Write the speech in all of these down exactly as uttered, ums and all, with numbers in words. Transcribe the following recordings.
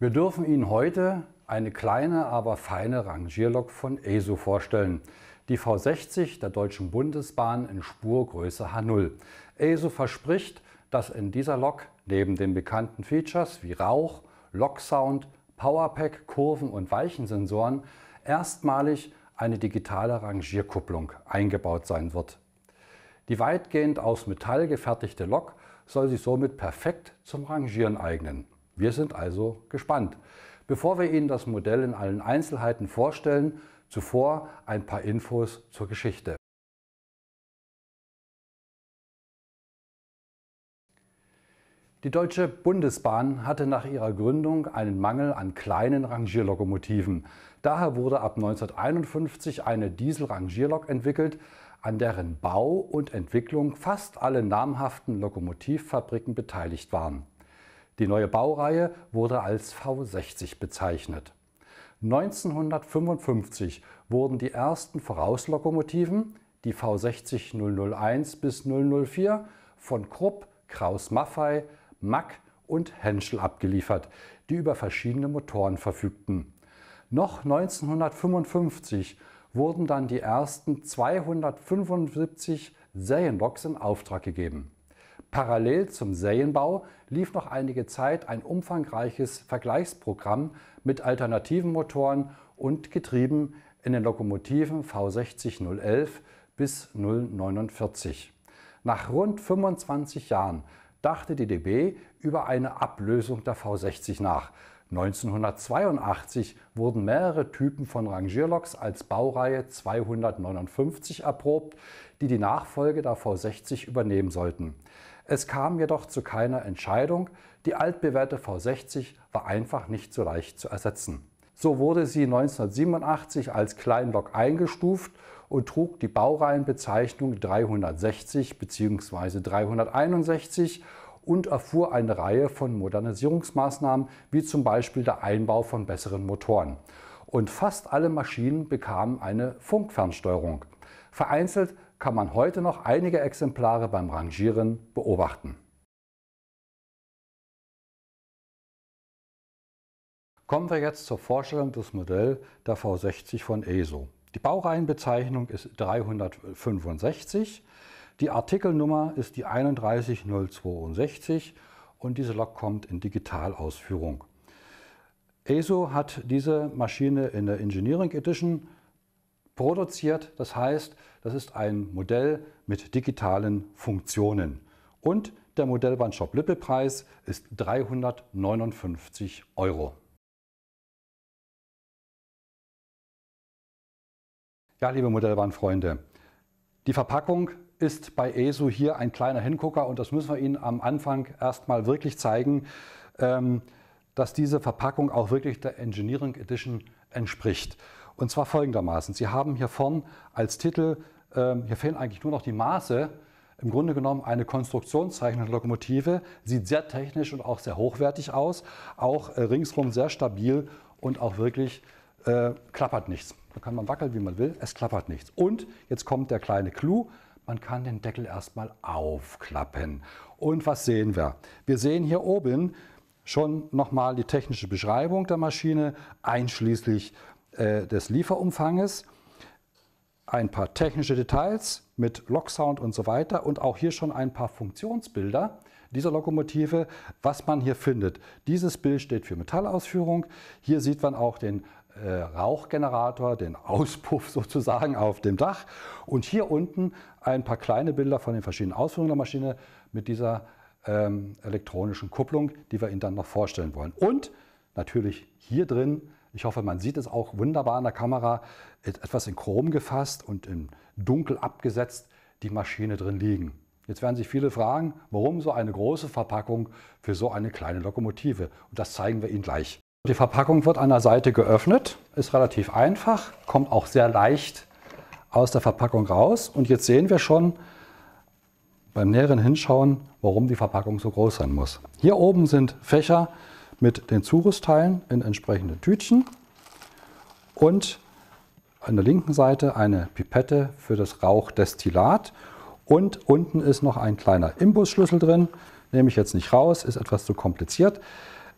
Wir dürfen Ihnen heute eine kleine, aber feine Rangierlok von ESO vorstellen. Die V sechzig der Deutschen Bundesbahn in Spurgröße H null. ESO verspricht, dass in dieser Lok neben den bekannten Features wie Rauch, Loksound, Powerpack, Kurven- und Weichensensoren erstmalig eine digitale Rangierkupplung eingebaut sein wird. Die weitgehend aus Metall gefertigte Lok soll sich somit perfekt zum Rangieren eignen. Wir sind also gespannt. Bevor wir Ihnen das Modell in allen Einzelheiten vorstellen, zuvor ein paar Infos zur Geschichte. Die Deutsche Bundesbahn hatte nach ihrer Gründung einen Mangel an kleinen Rangierlokomotiven. Daher wurde ab neunzehnhunderteinundfünfzig eine Dieselrangierlok entwickelt, an deren Bau und Entwicklung fast alle namhaften Lokomotivfabriken beteiligt waren. Die neue Baureihe wurde als V sechzig bezeichnet. neunzehnhundertfünfundfünfzig wurden die ersten Vorauslokomotiven, die V sechzig null null eins bis null null vier, von Krupp, Krauss-Maffei, Mack und Henschel abgeliefert, die über verschiedene Motoren verfügten. Noch neunzehnhundertfünfundfünfzig wurden dann die ersten zweihundertfünfundsiebzig Serienloks in Auftrag gegeben. Parallel zum Serienbau lief noch einige Zeit ein umfangreiches Vergleichsprogramm mit alternativen Motoren und Getrieben in den Lokomotiven V sechzig null elf bis null neunundvierzig. Nach rund fünfundzwanzig Jahren dachte die D B über eine Ablösung der V sechzig nach. neunzehnhundertzweiundachtzig wurden mehrere Typen von Rangierloks als Baureihe zweihundertneunundfünfzig erprobt, die die Nachfolge der V sechzig übernehmen sollten. Es kam jedoch zu keiner Entscheidung. Die altbewährte V sechzig war einfach nicht so leicht zu ersetzen. So wurde sie neunzehnhundertsiebenundachtzig als Kleinlok eingestuft und trug die Baureihenbezeichnung dreihundertsechzig bzw. dreihunderteinundsechzig und erfuhr eine Reihe von Modernisierungsmaßnahmen, wie zum Beispiel der Einbau von besseren Motoren. Und fast alle Maschinen bekamen eine Funkfernsteuerung. Vereinzelt kann man heute noch einige Exemplare beim Rangieren beobachten. Kommen wir jetzt zur Vorstellung des Modells der V sechzig von ESO. Die Baureihenbezeichnung ist dreihundertfünfundsechzig, die Artikelnummer ist die einunddreißig null zweiundsechzig und diese Lok kommt in Digitalausführung. ESO hat diese Maschine in der Engineering Edition produziert, das heißt, das ist ein Modell mit digitalen Funktionen. Und der Modellbahn-Shop-Lippe-Preis ist dreihundertneunundfünfzig Euro. Ja, liebe Modellbahnfreunde, die Verpackung ist bei ESO hier ein kleiner Hingucker und das müssen wir Ihnen am Anfang erstmal wirklich zeigen, dass diese Verpackung auch wirklich der Engineering Edition entspricht. Und zwar folgendermaßen: Sie haben hier vorn als Titel, hier fehlen eigentlich nur noch die Maße, im Grunde genommen eine Konstruktionszeichnung der Lokomotive, sieht sehr technisch und auch sehr hochwertig aus, auch ringsherum sehr stabil und auch wirklich äh, klappert nichts. Da kann man wackeln, wie man will, es klappert nichts. Und jetzt kommt der kleine Clou, man kann den Deckel erstmal aufklappen. Und was sehen wir? Wir sehen hier oben schon nochmal die technische Beschreibung der Maschine, einschließlich äh, des Lieferumfanges, ein paar technische Details mit Loksound und so weiter und auch hier schon ein paar Funktionsbilder dieser Lokomotive, was man hier findet. Dieses Bild steht für Metallausführung. Hier sieht man auch den äh, Rauchgenerator, den Auspuff sozusagen auf dem Dach. Und hier unten ein paar kleine Bilder von den verschiedenen Ausführungen der Maschine mit dieser ähm, elektronischen Kupplung, die wir Ihnen dann noch vorstellen wollen. Und natürlich hier drin, ich hoffe, man sieht es auch wunderbar in der Kamera, etwas in Chrom gefasst und in dunkel abgesetzt die Maschine drin liegen. Jetzt werden sich viele fragen, warum so eine große Verpackung für so eine kleine Lokomotive? Und das zeigen wir Ihnen gleich. Die Verpackung wird an der Seite geöffnet, ist relativ einfach, kommt auch sehr leicht aus der Verpackung raus. Und jetzt sehen wir schon beim näheren Hinschauen, warum die Verpackung so groß sein muss. Hier oben sind Fächer mit den Zurüstteilen in entsprechenden Tütchen und an der linken Seite eine Pipette für das Rauchdestillat und unten ist noch ein kleiner Imbusschlüssel drin, nehme ich jetzt nicht raus, ist etwas zu kompliziert.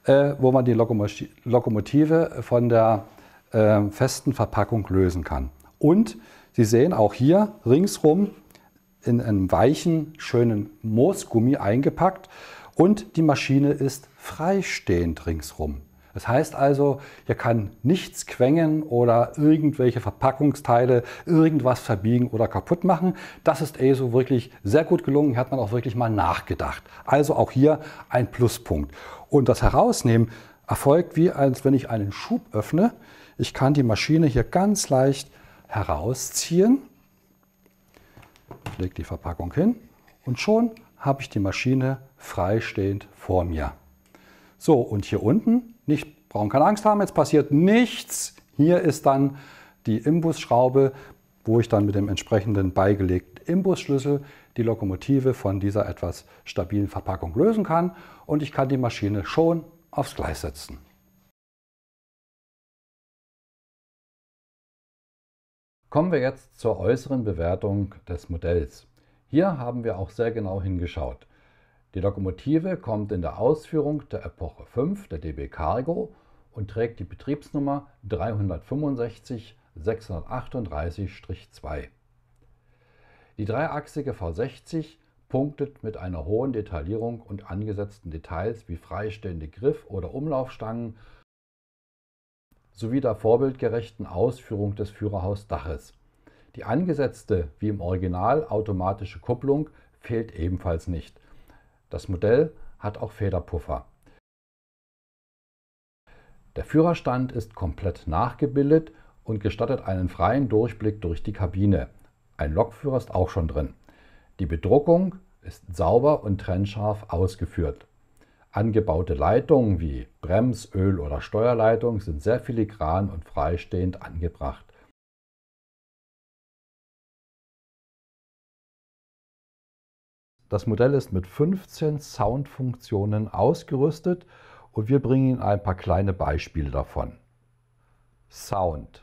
äh, wo man die Lokomotive, Lokomotive von der äh, festen Verpackung lösen kann. Und Sie sehen auch hier ringsrum in einem weichen, schönen Moosgummi eingepackt und die Maschine ist freistehend ringsrum. Das heißt also, hier kann nichts quengen oder irgendwelche Verpackungsteile irgendwas verbiegen oder kaputt machen. Das ist E S O wirklich sehr gut gelungen. Hier hat man auch wirklich mal nachgedacht. Also auch hier ein Pluspunkt. Und das Herausnehmen erfolgt wie als wenn ich einen Schub öffne. Ich kann die Maschine hier ganz leicht herausziehen. Ich lege die Verpackung hin und schon habe ich die Maschine freistehend vor mir. So, und hier unten, nicht, brauchen keine Angst haben, jetzt passiert nichts. Hier ist dann die Imbusschraube, wo ich dann mit dem entsprechenden beigelegten Imbusschlüssel die Lokomotive von dieser etwas stabilen Verpackung lösen kann und ich kann die Maschine schon aufs Gleis setzen. Kommen wir jetzt zur äußeren Bewertung des Modells. Hier haben wir auch sehr genau hingeschaut. Die Lokomotive kommt in der Ausführung der Epoche fünf der D B Cargo und trägt die Betriebsnummer dreihundertfünfundsechzig sechshundertachtunddreißig zwei. Die dreiachsige V sechzig punktet mit einer hohen Detaillierung und angesetzten Details wie freistehende Griff- oder Umlaufstangen sowie der vorbildgerechten Ausführung des Führerhausdaches. Die angesetzte, wie im Original, automatische Kupplung fehlt ebenfalls nicht. Das Modell hat auch Federpuffer. Der Führerstand ist komplett nachgebildet und gestattet einen freien Durchblick durch die Kabine. Ein Lokführer ist auch schon drin. Die Bedruckung ist sauber und trennscharf ausgeführt. Angebaute Leitungen wie Brems-, Öl- oder Steuerleitung sind sehr filigran und freistehend angebracht. Das Modell ist mit fünfzehn Soundfunktionen ausgerüstet und wir bringen Ihnen ein paar kleine Beispiele davon. Sound.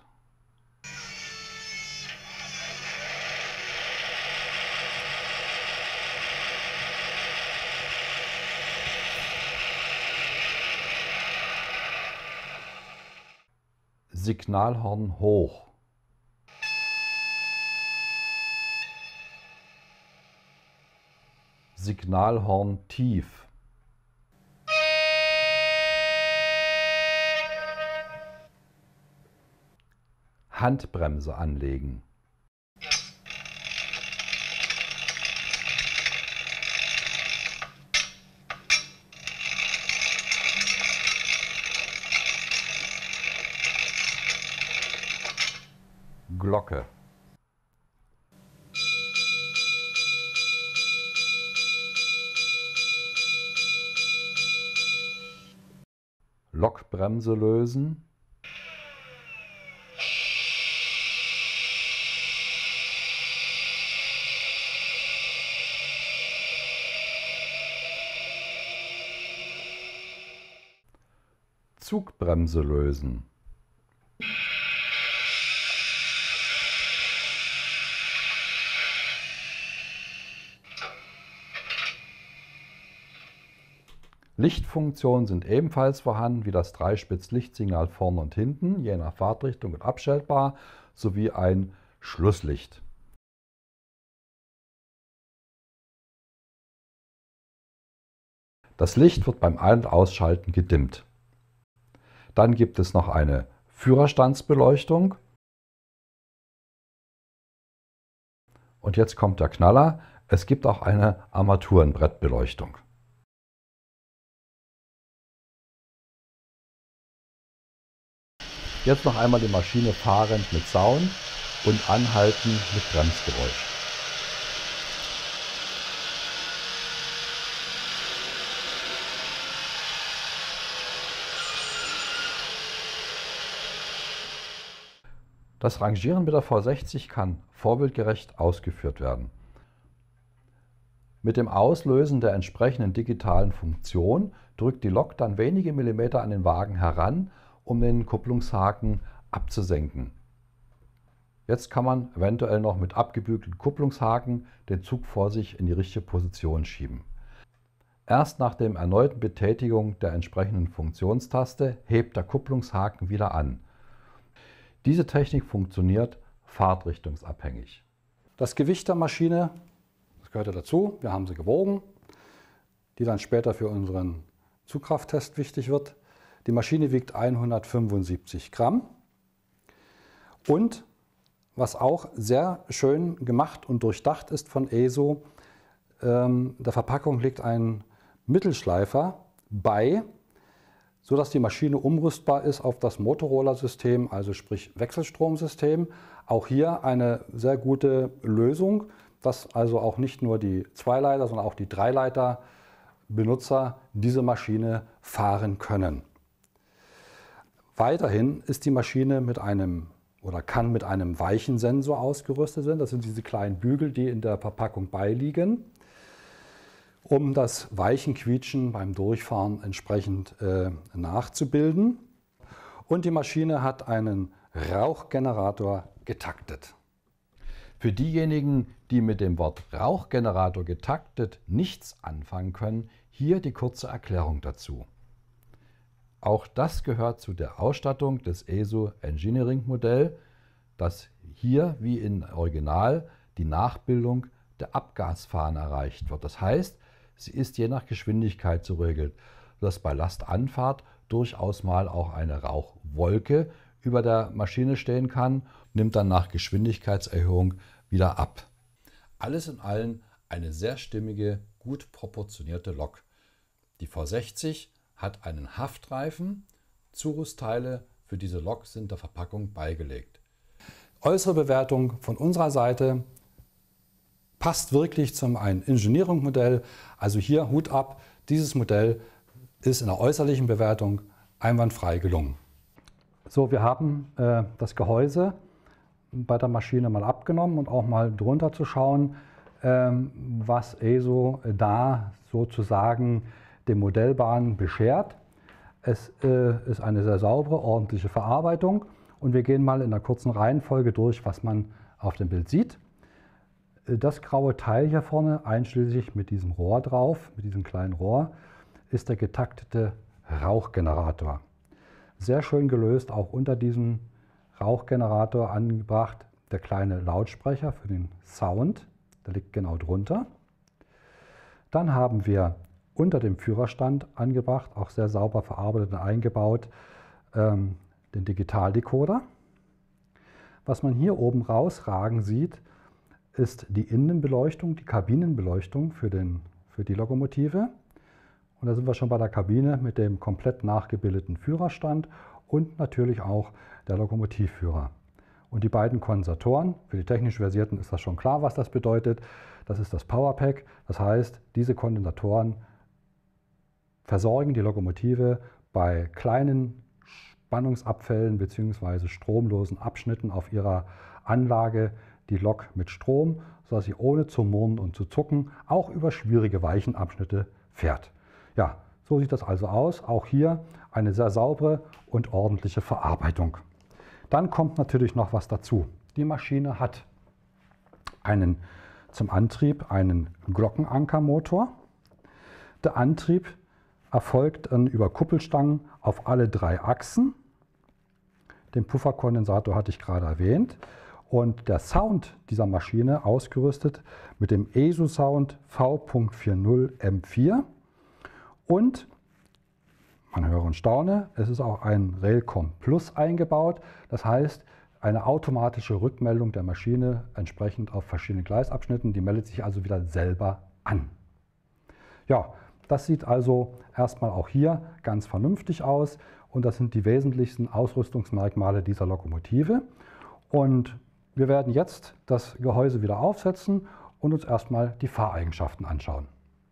Signalhorn hoch. Signalhorn tief. Handbremse anlegen. Glocke. Lokbremse lösen. Zugbremse lösen. Lichtfunktionen sind ebenfalls vorhanden, wie das Dreispitz-Lichtsignal vorne und hinten, je nach Fahrtrichtung und abstellbar, sowie ein Schlusslicht. Das Licht wird beim Ein- und Ausschalten gedimmt. Dann gibt es noch eine Führerstandsbeleuchtung. Und jetzt kommt der Knaller, es gibt auch eine Armaturenbrettbeleuchtung. Jetzt noch einmal die Maschine fahrend mit Sound und anhalten mit Bremsgeräusch. Das Rangieren mit der V sechzig kann vorbildgerecht ausgeführt werden. Mit dem Auslösen der entsprechenden digitalen Funktion drückt die Lok dann wenige Millimeter an den Wagen heran, um den Kupplungshaken abzusenken. Jetzt kann man eventuell noch mit abgebügelten Kupplungshaken den Zug vor sich in die richtige Position schieben. Erst nach der erneuten Betätigung der entsprechenden Funktionstaste hebt der Kupplungshaken wieder an. Diese Technik funktioniert fahrtrichtungsabhängig. Das Gewicht der Maschine, das gehört ja dazu, wir haben sie gewogen, die dann später für unseren Zugkrafttest wichtig wird. Die Maschine wiegt hundertfünfundsiebzig Gramm und was auch sehr schön gemacht und durchdacht ist von E S O, ähm, der Verpackung liegt ein Mittelschleifer bei, sodass die Maschine umrüstbar ist auf das Motorola-System, also sprich Wechselstromsystem. Auch hier eine sehr gute Lösung, dass also auch nicht nur die Zweileiter, sondern auch die Dreileiter-Benutzer diese Maschine fahren können. Weiterhin ist die Maschine mit einem oder kann mit einem Weichensensor ausgerüstet werden. Das sind diese kleinen Bügel, die in der Verpackung beiliegen, um das Weichenquietschen beim Durchfahren entsprechend äh, nachzubilden. Und die Maschine hat einen Rauchgenerator getaktet. Für diejenigen, die mit dem Wort Rauchgenerator getaktet nichts anfangen können, hier die kurze Erklärung dazu. Auch das gehört zu der Ausstattung des E S O Engineering Modell, dass hier wie im Original die Nachbildung der Abgasfahne erreicht wird. Das heißt, sie ist je nach Geschwindigkeit so geregelt, dass bei Lastanfahrt durchaus mal auch eine Rauchwolke über der Maschine stehen kann, nimmt dann nach Geschwindigkeitserhöhung wieder ab. Alles in allem eine sehr stimmige, gut proportionierte Lok. Die V sechzig hat einen Haftreifen, Zurüstteile für diese Lok sind der Verpackung beigelegt. Äußere Bewertung von unserer Seite passt wirklich zum ein Engineering-Modell. Also hier Hut ab, dieses Modell ist in der äußerlichen Bewertung einwandfrei gelungen. So, wir haben äh, das Gehäuse bei der Maschine mal abgenommen und auch mal drunter zu schauen, ähm, was E S O da sozusagen dem Modellbahn beschert. Es äh, ist eine sehr saubere, ordentliche Verarbeitung und wir gehen mal in einer kurzen Reihenfolge durch, was man auf dem Bild sieht. Das graue Teil hier vorne, einschließlich mit diesem Rohr drauf, mit diesem kleinen Rohr, ist der getaktete Rauchgenerator. Sehr schön gelöst, auch unter diesem Rauchgenerator angebracht, der kleine Lautsprecher für den Sound, der liegt genau drunter. Dann haben wir unter dem Führerstand angebracht, auch sehr sauber verarbeitet und eingebaut, ähm, den Digitaldecoder. Was man hier oben rausragen sieht, ist die Innenbeleuchtung, die Kabinenbeleuchtung für, den, für die Lokomotive. Und da sind wir schon bei der Kabine mit dem komplett nachgebildeten Führerstand und natürlich auch der Lokomotivführer. Und die beiden Kondensatoren, für die technisch Versierten ist das schon klar, was das bedeutet. Das ist das Powerpack, das heißt, diese Kondensatoren versorgen die Lokomotive bei kleinen Spannungsabfällen bzw. stromlosen Abschnitten auf ihrer Anlage die Lok mit Strom, sodass sie ohne zu murren und zu zucken auch über schwierige Weichenabschnitte fährt. Ja, so sieht das also aus. Auch hier eine sehr saubere und ordentliche Verarbeitung. Dann kommt natürlich noch was dazu. Die Maschine hat einen, zum Antrieb einen Glockenankermotor. Der Antrieb erfolgt dann über Kuppelstangen auf alle drei Achsen. Den Pufferkondensator hatte ich gerade erwähnt. Und der Sound dieser Maschine ausgerüstet mit dem E S O Sound V vierzig M vier. Und, man höre und staune, es ist auch ein Railcom Plus eingebaut. Das heißt, eine automatische Rückmeldung der Maschine entsprechend auf verschiedenen Gleisabschnitten. Die meldet sich also wieder selber an. Ja, das sieht also erstmal auch hier ganz vernünftig aus. Und das sind die wesentlichsten Ausrüstungsmerkmale dieser Lokomotive. Und wir werden jetzt das Gehäuse wieder aufsetzen und uns erstmal die Fahreigenschaften anschauen.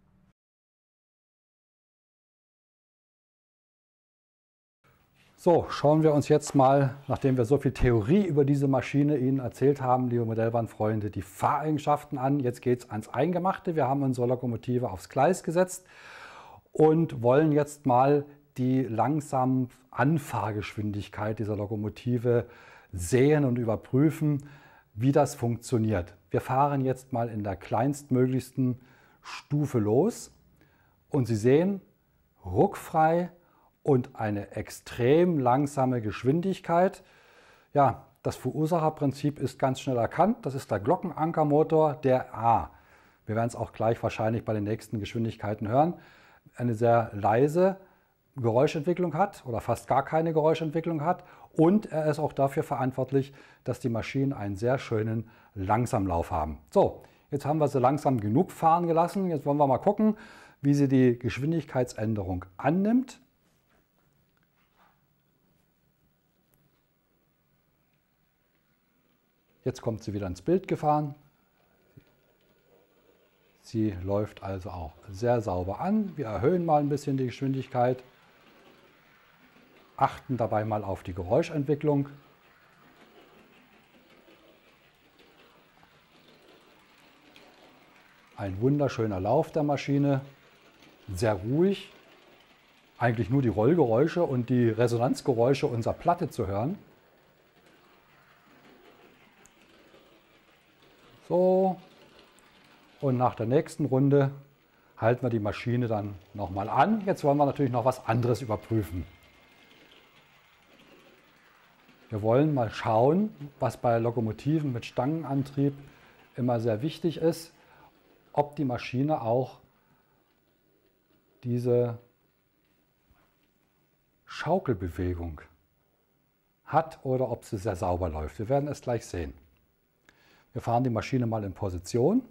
So, schauen wir uns jetzt mal, nachdem wir so viel Theorie über diese Maschine Ihnen erzählt haben, liebe Modellbahnfreunde, die Fahreigenschaften an. Jetzt geht es ans Eingemachte. Wir haben unsere Lokomotive aufs Gleis gesetzt und wollen jetzt mal die langsame Anfahrgeschwindigkeit dieser Lokomotive sehen und überprüfen, wie das funktioniert. Wir fahren jetzt mal in der kleinstmöglichsten Stufe los Und Sie sehen, ruckfrei und eine extrem langsame Geschwindigkeit. Ja, das Verursacherprinzip ist ganz schnell erkannt. Das ist der Glockenankermotor der A. Wir werden es auch gleich wahrscheinlich bei den nächsten Geschwindigkeiten hören. Eine sehr leise Geräuschentwicklung hat oder fast gar keine Geräuschentwicklung hat. Und er ist auch dafür verantwortlich, dass die Maschinen einen sehr schönen Langsamlauf haben. So, jetzt haben wir sie langsam genug fahren gelassen. Jetzt wollen wir mal gucken, wie sie die Geschwindigkeitsänderung annimmt. Jetzt kommt sie wieder ins Bild gefahren. Sie läuft also auch sehr sauber an. Wir erhöhen mal ein bisschen die Geschwindigkeit. Achten dabei mal auf die Geräuschentwicklung. Ein wunderschöner Lauf der Maschine, sehr ruhig. Eigentlich nur die Rollgeräusche und die Resonanzgeräusche unserer Platte zu hören. So, und nach der nächsten Runde halten wir die Maschine dann nochmal an. Jetzt wollen wir natürlich noch was anderes überprüfen. Wir wollen mal schauen, was bei Lokomotiven mit Stangenantrieb immer sehr wichtig ist, ob die Maschine auch diese Schaukelbewegung hat oder ob sie sehr sauber läuft. Wir werden es gleich sehen. Wir fahren die Maschine mal in Position.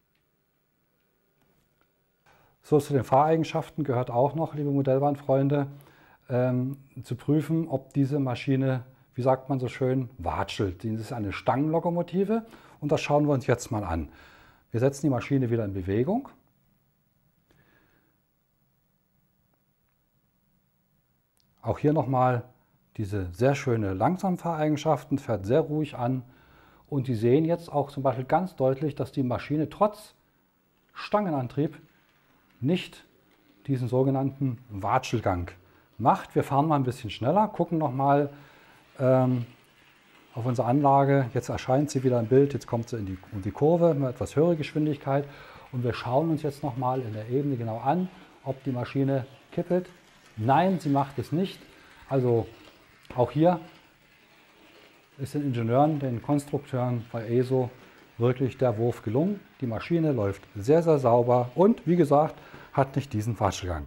So, zu den Fahreigenschaften gehört auch noch, liebe Modellbahnfreunde, ähm, zu prüfen, ob diese Maschine, wie sagt man so schön, watschelt. Das ist eine Stangenlokomotive und das schauen wir uns jetzt mal an. Wir setzen die Maschine wieder in Bewegung. Auch hier nochmal diese sehr schöne Langsamfahreigenschaften, fährt sehr ruhig an. Und Sie sehen jetzt auch zum Beispiel ganz deutlich, dass die Maschine trotz Stangenantrieb nicht diesen sogenannten Watschelgang macht. Wir fahren mal ein bisschen schneller, gucken nochmal ähm, auf unsere Anlage. Jetzt erscheint sie wieder im Bild, jetzt kommt sie in die, in die Kurve mit etwas höherer Geschwindigkeit. Und wir schauen uns jetzt nochmal in der Ebene genau an, ob die Maschine kippelt. Nein, sie macht es nicht. Also auch hier ist den Ingenieuren, den Konstrukteuren bei E S O wirklich der Wurf gelungen. Die Maschine läuft sehr, sehr sauber und wie gesagt, hat nicht diesen Watschelgang.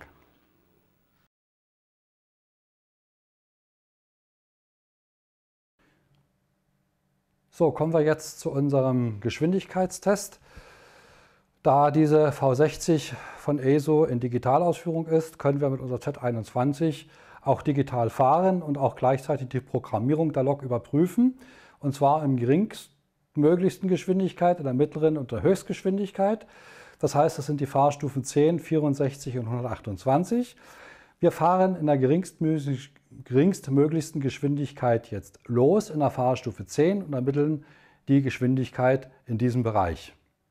So, kommen wir jetzt zu unserem Geschwindigkeitstest. Da diese V sechzig von E S O in Digitalausführung ist, können wir mit unserer Z einundzwanzig auch digital fahren und auch gleichzeitig die Programmierung der Lok überprüfen. Und zwar im geringstmöglichsten Geschwindigkeit, in der mittleren und der Höchstgeschwindigkeit. Das heißt, das sind die Fahrstufen zehn, vierundsechzig und hundertachtundzwanzig. Wir fahren in der geringstmöglichsten Geschwindigkeit jetzt los, in der Fahrstufe zehn und ermitteln die Geschwindigkeit in diesem Bereich.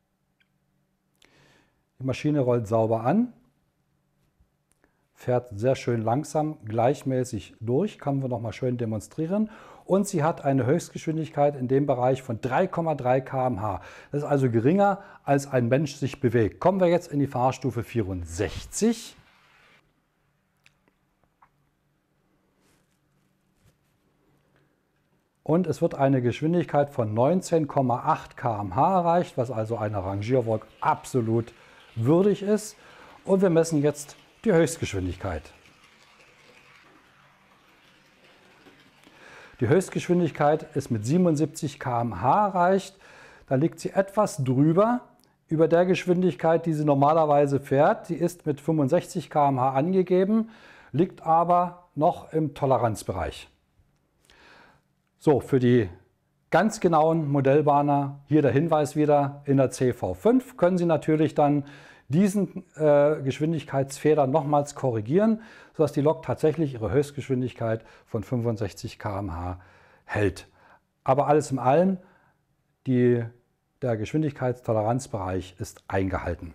Die Maschine rollt sauber an, fährt sehr schön langsam, gleichmäßig durch, können wir noch mal schön demonstrieren. Und sie hat eine Höchstgeschwindigkeit in dem Bereich von drei Komma drei Kilometer pro Stunde. Das ist also geringer, als ein Mensch sich bewegt. Kommen wir jetzt in die Fahrstufe vierundsechzig. Und es wird eine Geschwindigkeit von neunzehn Komma acht Kilometer pro Stunde erreicht, was also einer Rangierwolke absolut würdig ist. Und wir messen jetzt die Höchstgeschwindigkeit. Die Höchstgeschwindigkeit ist mit siebenundsiebzig Kilometer pro Stunde erreicht. Da liegt sie etwas drüber über der Geschwindigkeit, die sie normalerweise fährt. Sie ist mit fünfundsechzig Kilometer pro Stunde angegeben, liegt aber noch im Toleranzbereich. So, für die ganz genauen Modellbahner hier der Hinweis wieder, in der C V fünf können Sie natürlich dann diesen äh, Geschwindigkeitsfehler nochmals korrigieren, sodass die Lok tatsächlich ihre Höchstgeschwindigkeit von fünfundsechzig Kilometer pro Stunde hält. Aber alles in allem, die, der Geschwindigkeitstoleranzbereich ist eingehalten.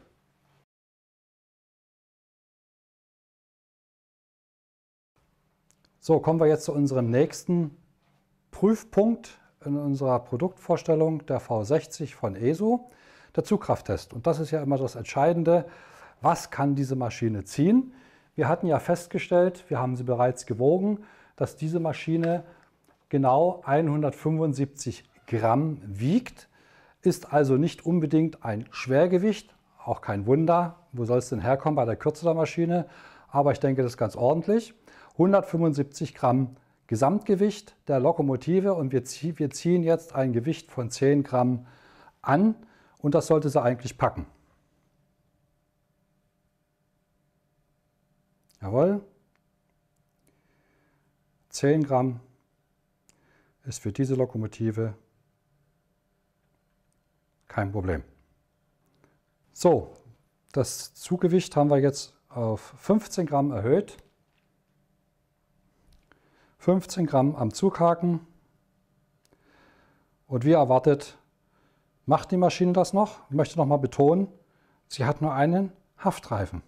So, kommen wir jetzt zu unserem nächsten Prüfpunkt in unserer Produktvorstellung der V sechzig von E S O, der Zugkrafttest. Und das ist ja immer das Entscheidende. Was kann diese Maschine ziehen? Wir hatten ja festgestellt, wir haben sie bereits gewogen, dass diese Maschine genau hundertfünfundsiebzig Gramm wiegt, ist also nicht unbedingt ein Schwergewicht, auch kein Wunder. Wo soll es denn herkommen bei der Kürze der Maschine? Aber ich denke, das ist ganz ordentlich. hundertfünfundsiebzig Gramm Gesamtgewicht der Lokomotive und wir, zie wir ziehen jetzt ein Gewicht von zehn Gramm an und das sollte sie eigentlich packen. Jawohl. zehn Gramm ist für diese Lokomotive kein Problem. So, das Zuggewicht haben wir jetzt auf fünfzehn Gramm erhöht. fünfzehn Gramm am Zughaken. Und wie erwartet, macht die Maschine das noch. Ich möchte noch mal betonen, sie hat nur einen Haftreifen.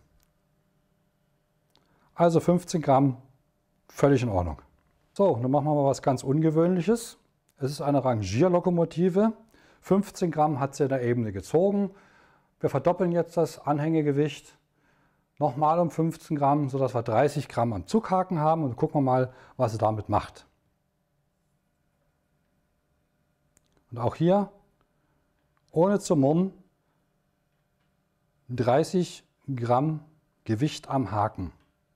Also fünfzehn Gramm, völlig in Ordnung. So, dann machen wir mal was ganz Ungewöhnliches. Es ist eine Rangierlokomotive. fünfzehn Gramm hat sie in der Ebene gezogen. Wir verdoppeln jetzt das Anhängegewicht nochmal um fünfzehn Gramm, sodass wir dreißig Gramm am Zughaken haben und gucken wir mal, was sie damit macht. Und auch hier, ohne zu murren, dreißig Gramm Gewicht am Haken.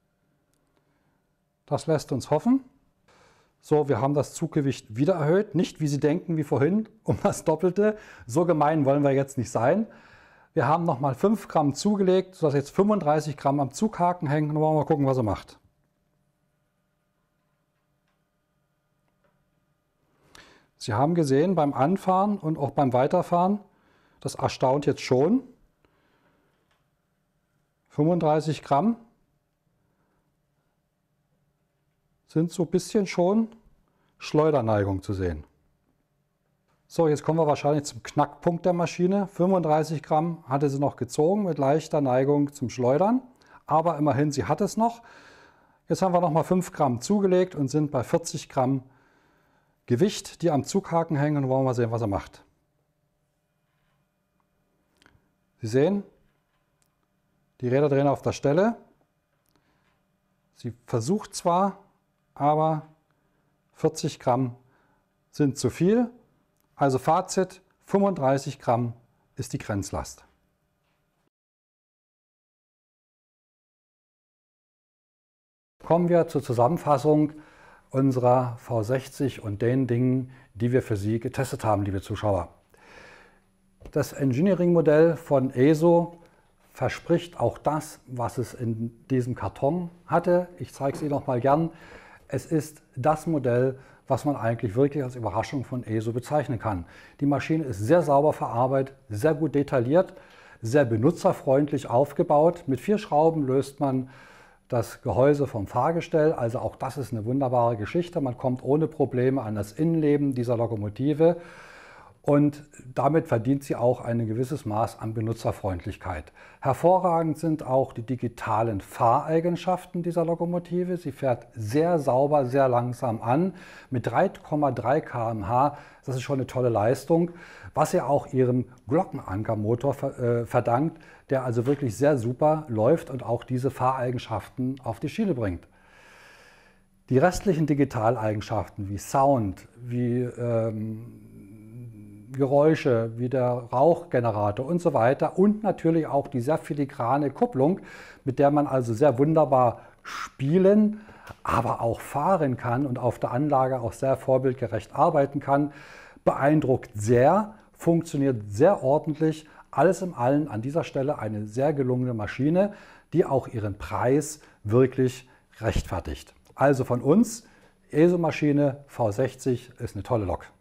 Das lässt uns hoffen. So, wir haben das Zuggewicht wieder erhöht. Nicht, wie Sie denken, wie vorhin, um das Doppelte. So gemein wollen wir jetzt nicht sein. Wir haben nochmal fünf Gramm zugelegt, sodass jetzt fünfunddreißig Gramm am Zughaken hängen. Und wollen wir mal gucken, was er macht. Sie haben gesehen, beim Anfahren und auch beim Weiterfahren, das erstaunt jetzt schon. fünfunddreißig Gramm. Sind so ein bisschen schon Schleuderneigung zu sehen. So, jetzt kommen wir wahrscheinlich zum Knackpunkt der Maschine. fünfunddreißig Gramm hatte sie noch gezogen mit leichter Neigung zum Schleudern, aber immerhin, sie hat es noch. Jetzt haben wir noch mal fünf Gramm zugelegt und sind bei vierzig Gramm Gewicht, die am Zughaken hängen, und wollen wir mal sehen, was er macht. Sie sehen, die Räder drehen auf der Stelle. Sie versucht zwar, aber vierzig Gramm sind zu viel. Also Fazit, fünfunddreißig Gramm ist die Grenzlast. Kommen wir zur Zusammenfassung unserer V sechzig und den Dingen, die wir für Sie getestet haben, liebe Zuschauer. Das Engineering-Modell von E S O verspricht auch das, was es in diesem Karton hatte. Ich zeige es Ihnen noch mal gern. Es ist das Modell, was man eigentlich wirklich als Überraschung von E S O bezeichnen kann. Die Maschine ist sehr sauber verarbeitet, sehr gut detailliert, sehr benutzerfreundlich aufgebaut. Mit vier Schrauben löst man das Gehäuse vom Fahrgestell. Also auch das ist eine wunderbare Geschichte. Man kommt ohne Probleme an das Innenleben dieser Lokomotive. Und damit verdient sie auch ein gewisses Maß an Benutzerfreundlichkeit. Hervorragend sind auch die digitalen Fahreigenschaften dieser Lokomotive. Sie fährt sehr sauber, sehr langsam an, mit drei Komma drei Kilometer pro Stunde. Das ist schon eine tolle Leistung, was sie auch ihrem Glockenankermotor verdankt, der also wirklich sehr super läuft und auch diese Fahreigenschaften auf die Schiene bringt. Die restlichen Digitaleigenschaften wie Sound, wie ähm, Geräusche wie der Rauchgenerator und so weiter und natürlich auch die sehr filigrane Kupplung, mit der man also sehr wunderbar spielen, aber auch fahren kann und auf der Anlage auch sehr vorbildgerecht arbeiten kann, beeindruckt sehr, funktioniert sehr ordentlich. Alles in allem an dieser Stelle eine sehr gelungene Maschine, die auch ihren Preis wirklich rechtfertigt. Also von uns, E S O-Maschine V sechzig ist eine tolle Lok.